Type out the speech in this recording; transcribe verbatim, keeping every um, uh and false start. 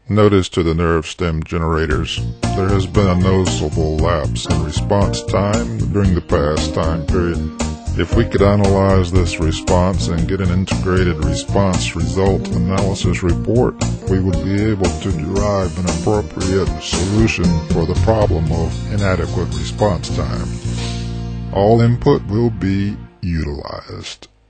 Notice to the nerve stem generators. There has been a noticeable lapse in response time during the past time period. If we could analyze this response and get an integrated response result analysis report, we would be able to derive an appropriate solution for the problem of inadequate response time. All input will be utilized.